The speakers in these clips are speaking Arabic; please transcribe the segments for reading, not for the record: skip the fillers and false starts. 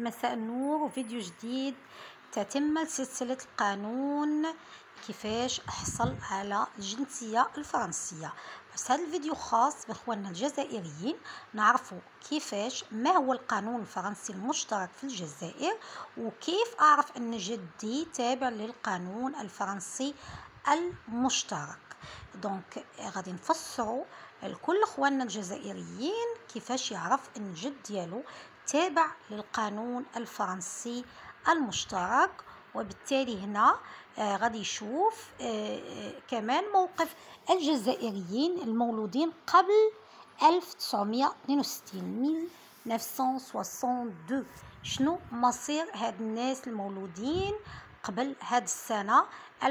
مساء النور وفيديو جديد تتم سلسلة القانون كيفاش أحصل على الجنسية الفرنسية. بس هذا الفيديو خاص بإخواننا الجزائريين، نعرفوا كيفاش ما هو القانون الفرنسي المشترك في الجزائر، وكيف أعرف أن جدي تابع للقانون الفرنسي المشترك. دونك غادي نفسروا لكل اخواننا الجزائريين كيفاش يعرف ان الجد ديالو تابع للقانون الفرنسي المشترك. وبالتالي هنا غادي يشوف كمان موقف الجزائريين المولودين قبل 1962 شنو مصير هاد الناس المولودين قبل هاد السنة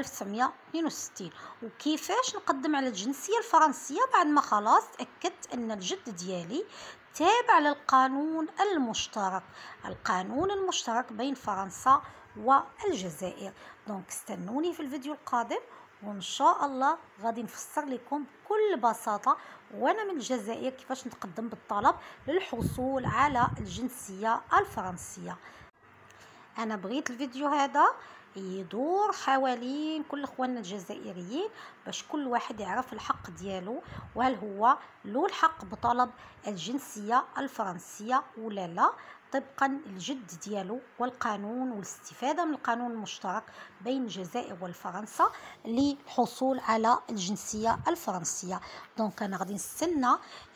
1962، وكيفاش نقدم على الجنسية الفرنسية بعد ما خلاص تأكدت أن الجد ديالي تابع للقانون المشترك، القانون المشترك بين فرنسا والجزائر. دونك استنوني في الفيديو القادم، وإن شاء الله غادي نفسر لكم بكل بساطة وأنا من الجزائر كيفاش نتقدم بالطلب للحصول على الجنسية الفرنسية. أنا بغيت الفيديو هذا يدور حوالين كل اخواننا الجزائريين باش كل واحد يعرف الحق ديالو، وهل هو له الحق بطلب الجنسية الفرنسية ولا لا، طبقا للجد ديالو والقانون والاستفادة من القانون المشترك بين الجزائر والفرنسا للحصول على الجنسية الفرنسية. دونك أنا غادي نستنى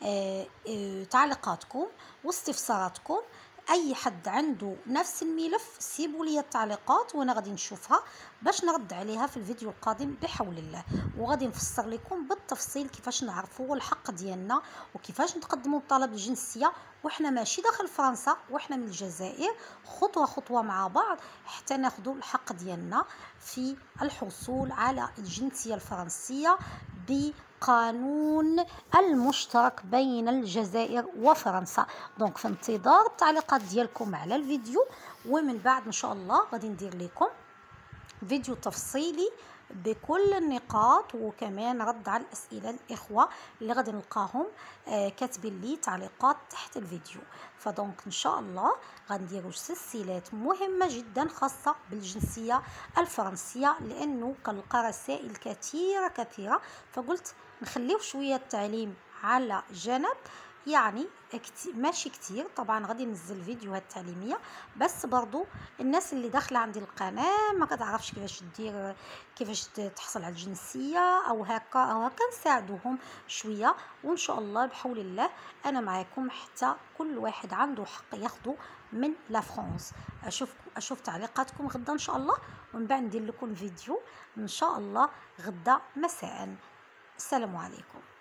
تعليقاتكم واستفساراتكم. اي حد عنده نفس الملف سيبوا لي التعليقات وانا غادي نشوفها باش نرد عليها في الفيديو القادم بحول الله، وغادي نفسر لكم بالتفصيل كيفاش نعرفوا الحق ديالنا وكيفاش نتقدموا بطلب الجنسيه وحنا ماشي داخل فرنسا وحنا من الجزائر، خطوه خطوه مع بعض حتى ناخذوا الحق ديالنا في الحصول على الجنسيه الفرنسيه بقانون المشترك بين الجزائر وفرنسا. دونك في انتظار التعليقات ديالكم على الفيديو، ومن بعد ان شاء الله غادي ندير لكم فيديو تفصيلي بكل النقاط، وكمان رد على الاسئله الاخوه اللي غادي نلقاهم كاتبين لي تعليقات تحت الفيديو. فدونك ان شاء الله غنديروا سلسلات مهمه جدا خاصه بالجنسيه الفرنسيه، لانه كنلقى رسائل كثيره، فقلت نخليو شويه التعليم على جنب، يعني ماشي كتير. طبعا غادي ننزل فيديوهات تعليميه، بس برضو الناس اللي داخله عندي القناه ما كتعرفش كيفاش دير كيفاش تحصل على الجنسيه او هكا نساعدوهم شويه، وان شاء الله بحول الله انا معاكم حتى كل واحد عنده حق ياخذه من لا فرنسا. اشوف تعليقاتكم غدا ان شاء الله، ومن بعد ندير لكم فيديو ان شاء الله غدا مساء. السلام عليكم.